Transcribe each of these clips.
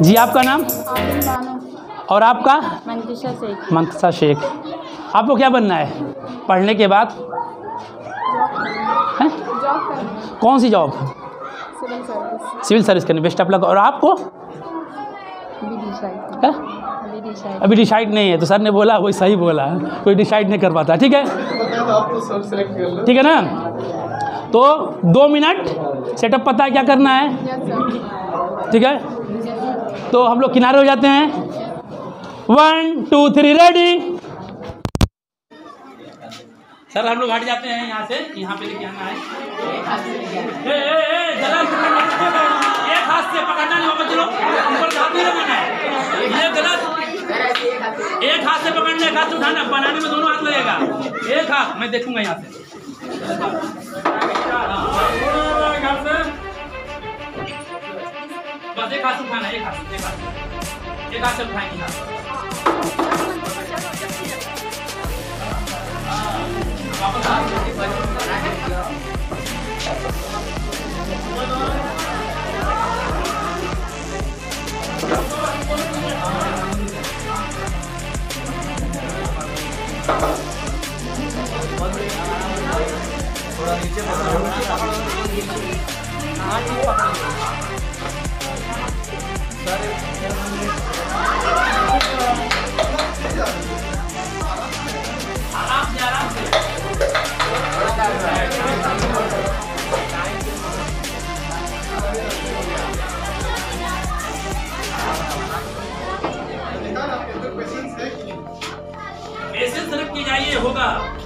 जी आपका नाम? आफरीन बानो। और आपका? मंतशा शेख। मंतशा शेख। आपको क्या बनना है पढ़ने के बाद? हैं? जॉब करना। कौन सी job? Civil service. Civil service करनी। Best of luck. और आपको? अभी डिसाइड नहीं है, तो सर ने बोला वही सही बोला, कोई डिसाइड नहीं कर पाता। ठीक है, ठीक है ना। तो 2 मिनट सेटअप पता है क्या करना है? ठीक है, तो हम लोग किनारे हो जाते हैं। 1 2 3 रेडी। सर हम लोग हट जाते हैं यहाँ से, यहाँ पे लेके आना है। एक हाथ से पकड़ना नहीं होगा, चलो ऊपर हाथ नहीं लगाना है, ये गलत। एक हाथ से पकड़ना, एक हाथ से उठाना, बनाने में दोनों हाथ लगेगा। एक हाथ मैं देखूंगा यहाँ से, बस एक हाथ से उठाना, एक हाथ से उठाएंगे। थोड़ा नीचे पेशेंस रख के जाइए, होगा।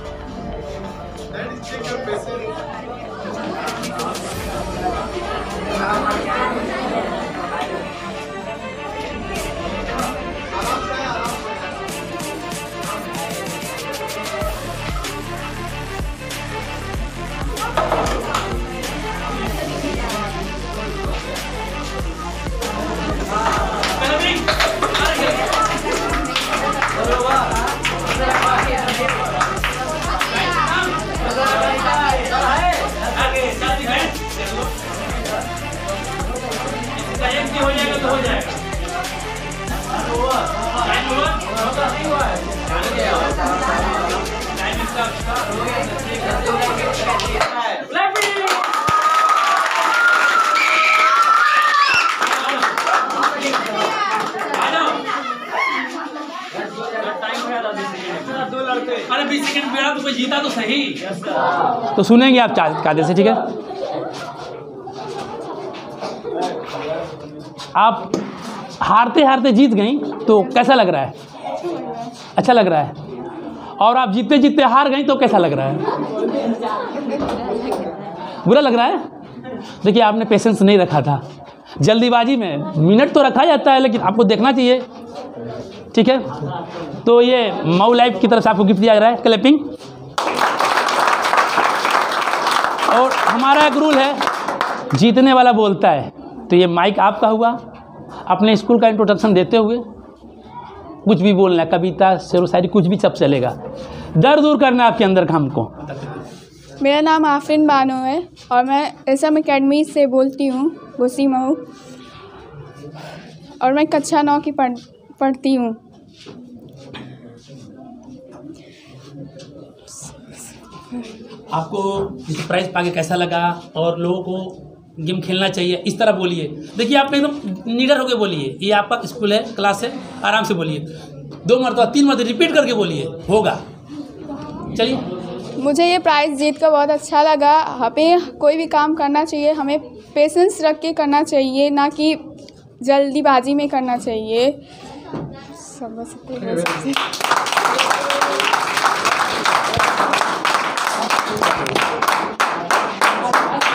हो जाएगा तो हो जाएगा। अरे 20 सेकंड में तो कोई जीता तो सही। तो सुनेंगे आप कायदे से, ठीक है। आप हारते हारते जीत गई तो कैसा लग रहा है? अच्छा लग रहा है। और आप जीतते जीतते हार गई तो कैसा लग रहा है? बुरा लग रहा है। देखिए आपने पेशेंस नहीं रखा था, जल्दीबाजी में मिनट तो रखा जाता है, लेकिन आपको देखना चाहिए, ठीक है। तो ये मऊ लाइफ की तरफ से आपको गिफ्ट दिया जा रहा है, क्लैपिंग। और हमारा एक रूल है, जीतने वाला बोलता है। तो ये माइक आपका हुआ। अपने स्कूल का इंट्रोडक्शन देते हुए कुछ भी बोलना है, कविता, शेर शायरी, कुछ भी सब चलेगा। डर दूर करना है आपके अंदर का हमको। मेरा नाम आफरीन बानो है और मैं एसएम एकेडमी से बोलती हूँ, घोसी मऊ। और मैं कक्षा 9 की पढ़ती हूँ। आपको इस प्राइज पाके कैसा लगा और लोगों को गेम खेलना चाहिए, इस तरह बोलिए। देखिए आप एकदम निडर होकर बोलिए, ये आपका स्कूल है, क्लास है, आराम से बोलिए। 2 मरतबा 3 मरतबा रिपीट करके बोलिए, होगा। चलिए। मुझे ये प्राइज़ जीत कर बहुत अच्छा लगा। हमें कोई भी काम करना चाहिए, हमें पेशेंस रख के करना चाहिए, ना कि जल्दीबाजी में करना चाहिए। सब